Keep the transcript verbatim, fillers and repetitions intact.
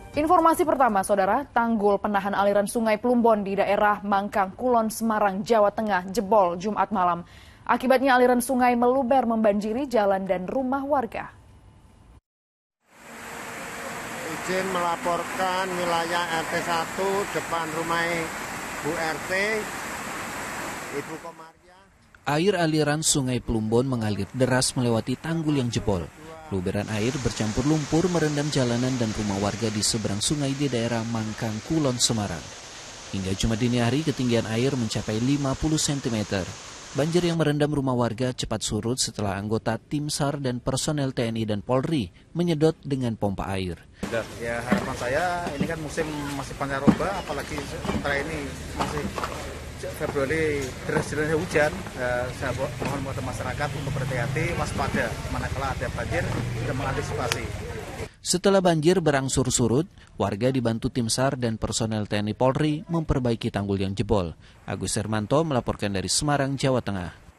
Informasi pertama, Saudara, tanggul penahan aliran Sungai Plumbon di daerah Mangkang Kulon, Semarang, Jawa Tengah jebol Jumat malam. Akibatnya aliran sungai meluber membanjiri jalan dan rumah warga. Izin melaporkan wilayah R T satu depan rumah Bu R T, Ibu Komaria. Air aliran Sungai Plumbon mengalir deras melewati tanggul yang jebol. Luberan air bercampur lumpur merendam jalanan dan rumah warga di seberang sungai di daerah Mangkang Kulon, Semarang. Hingga Jumat dini hari ketinggian air mencapai lima puluh sentimeter. Banjir yang merendam rumah warga cepat surut setelah anggota tim SAR dan personel T N I dan Polri menyedot dengan pompa air. Ya harapan saya ini kan musim masih pancaroba, apalagi sementara ini masih Februari deras-derasnya hujan. Eh, saya mohon kepada masyarakat untuk berhati-hati, waspada manakala ada banjir dan mengantisipasi. Setelah banjir berangsur surut, warga dibantu tim SAR dan personel T N I Polri memperbaiki tanggul yang jebol. Agus Hermanto melaporkan dari Semarang, Jawa Tengah.